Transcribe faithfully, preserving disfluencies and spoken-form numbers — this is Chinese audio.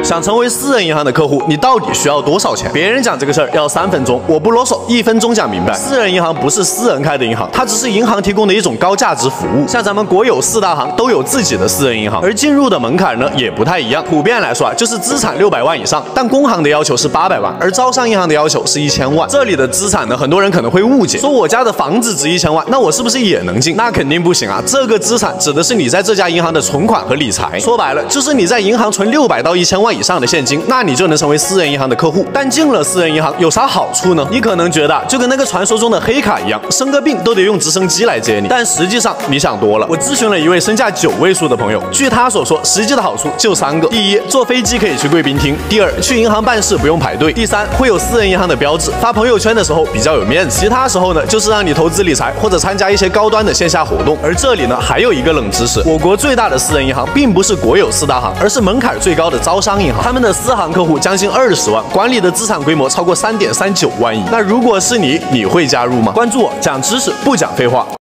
想成为私人银行的客户，你到底需要多少钱？别人讲这个事儿要三分钟，我不啰嗦，一分钟讲明白。私人银行不是私人开的银行，它只是银行提供的一种高价值服务。像咱们国有四大行都有自己的私人银行，而进入的门槛呢也不太一样。普遍来说啊，就是资产六百万以上，但工行的要求是八百万，而招商银行的要求是一千万。这里的资产呢，很多人可能会误解，说我家的房子值一千万，那我是不是也能进？那肯定不行啊！这个资产指的是你在这家银行的存款和理财，说白了就是你在银行存六百到一千万以上的现金，那你就能成为私人银行的客户。但进了私人银行有啥好处呢？你可能觉得就跟那个传说中的黑卡一样，生个病都得用直升机来接你，但实际上你想多了。我咨询了一位身价九位数的朋友，据他所说，实际的好处就三个：第一，坐飞机可以去贵宾厅；第二，去银行办事不用排队；第三，会有私人银行的标志，发朋友圈的时候比较有面子。其他时候呢，就是让你投资理财或者参加一些高端的线下活动。而这里呢，还有一个冷知识：我国最大的私人银行并不是国有四大行，而是门槛最高的招商银行，他们的私行客户将近二十万，管理的资产规模超过三点三九万亿。那如果是你，你会加入吗？关注我，讲知识不讲废话。